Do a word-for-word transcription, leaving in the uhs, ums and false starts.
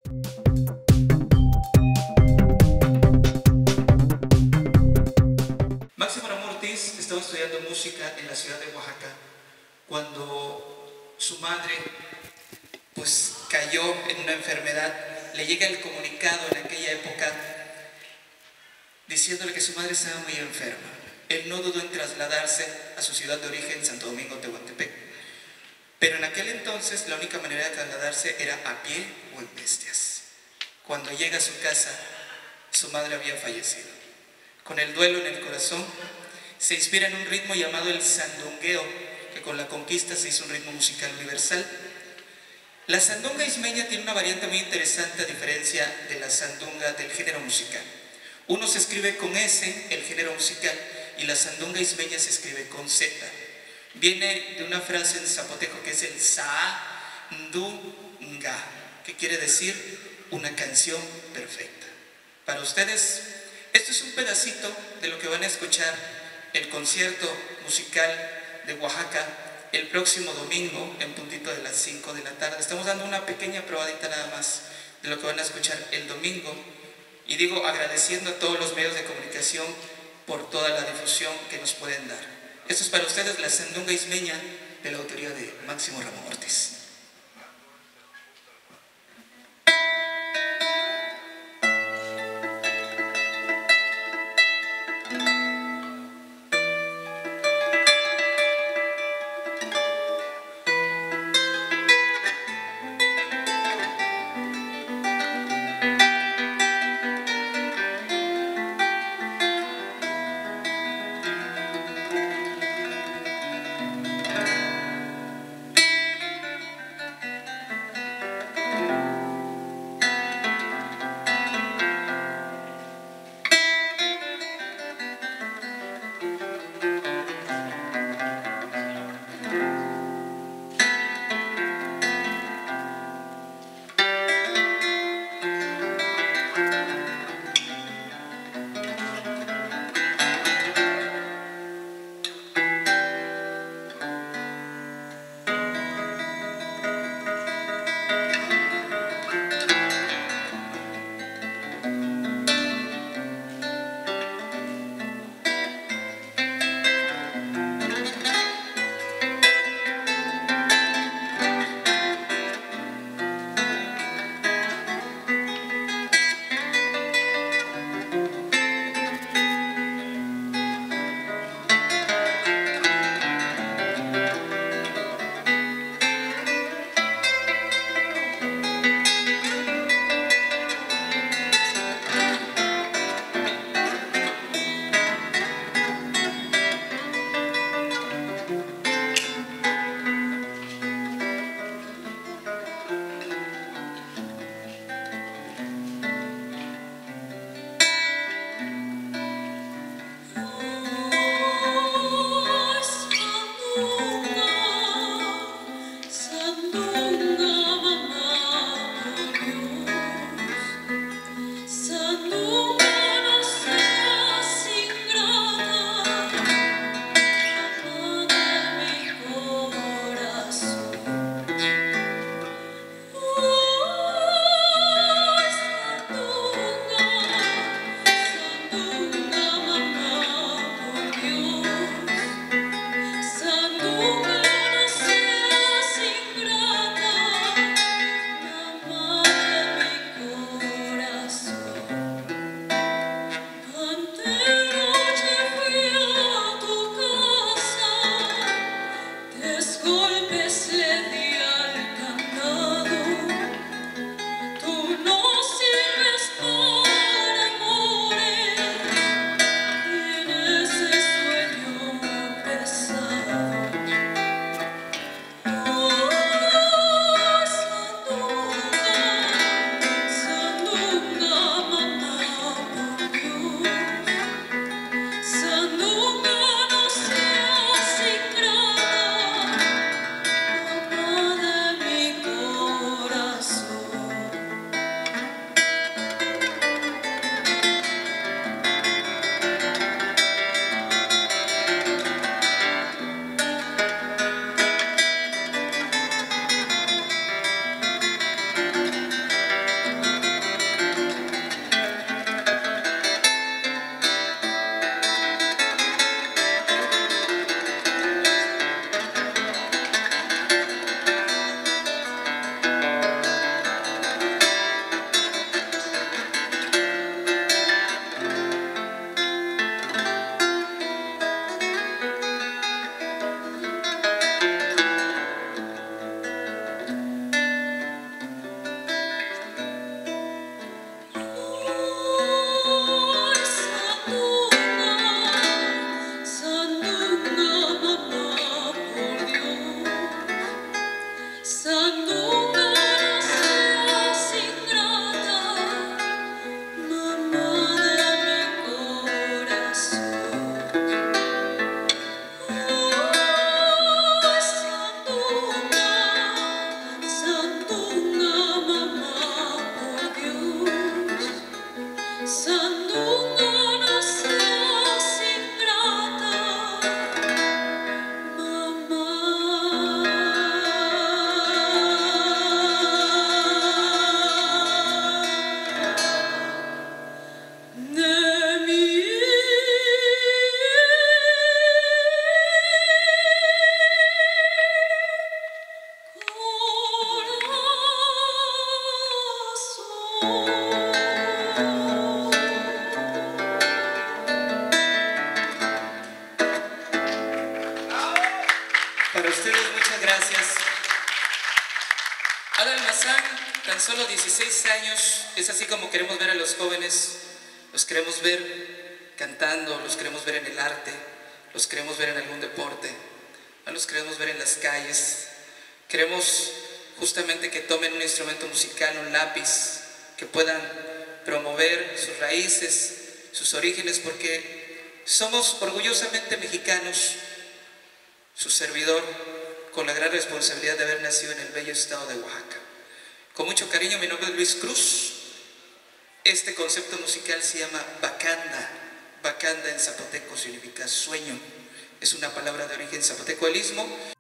Máximo Ramón Ortiz estaba estudiando música en la ciudad de Oaxaca cuando su madre pues cayó en una enfermedad. Le llega el comunicado en aquella época diciéndole que su madre estaba muy enferma. Él no dudó en trasladarse a su ciudad de origen, Santo Domingo, Tehuantepec. Pero en aquel entonces la única manera de trasladarse era a pie o en bestias. Cuando llega a su casa, su madre había fallecido. Con el duelo en el corazón, se inspira en un ritmo llamado el sandungueo, que con la conquista se hizo un ritmo musical universal. La sandunga ismeña tiene una variante muy interesante a diferencia de la sandunga del género musical. Uno se escribe con S, el género musical, y la sandunga ismeña se escribe con Z. Viene de una frase en zapoteco que es el sa-ndu-nga, que quiere decir una canción perfecta. Para ustedes, esto es un pedacito de lo que van a escuchar el concierto musical de Oaxaca el próximo domingo en puntito de las cinco de la tarde. Estamos dando una pequeña probadita nada más de lo que van a escuchar el domingo. Y digo agradeciendo a todos los medios de comunicación por toda la difusión que nos pueden dar. Esto es para ustedes la sandunga ismeña de la autoría de Máximo Ramón Ortiz. Sandunga no seas ingrata, mamá de mi corazón. Ay, Sandunga, Sandunga, mamá, por Dios. Sandunga no seas ingrata, mamá. De mi Para ustedes, muchas gracias. Ada Almazán, tan solo dieciséis años, es así como queremos ver a los jóvenes. Los queremos ver cantando, los queremos ver en el arte, los queremos ver en algún deporte, no los queremos ver en las calles. Queremos justamente que tomen un instrumento musical, un lápiz, que puedan promover sus raíces, sus orígenes, porque somos orgullosamente mexicanos. Su servidor, con la gran responsabilidad de haber nacido en el bello estado de Oaxaca. Con mucho cariño, mi nombre es Luis Cruz. Este concepto musical se llama Bacanda. Bacanda en zapoteco significa sueño. Es una palabra de origen zapoteco. El istmo